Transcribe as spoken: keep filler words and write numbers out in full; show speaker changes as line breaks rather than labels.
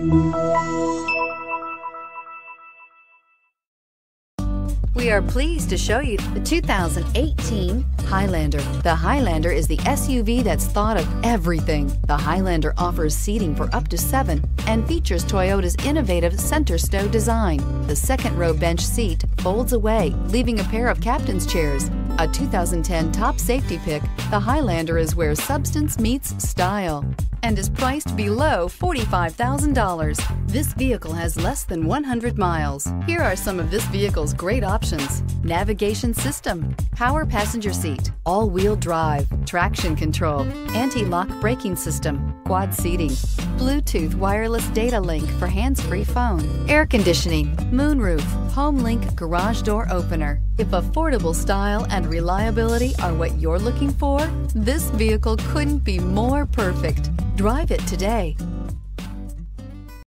We are pleased to show you the two thousand eighteen Highlander. The Highlander is the S U V that's thought of everything. The Highlander offers seating for up to seven and features Toyota's innovative center stow design. The second row bench seat folds away, leaving a pair of captain's chairs. A two thousand ten top safety pick, the Highlander is where substance meets style and is priced below forty-five thousand dollars. This vehicle has less than one hundred miles. Here are some of this vehicle's great options: navigation system, power passenger seat, all-wheel drive, traction control, anti-lock braking system, quad seating, Bluetooth wireless data link for hands-free phone, air conditioning, moonroof, home link garage door opener. If affordable style and reliability are what you're looking for, this vehicle couldn't be more perfect. Drive it today.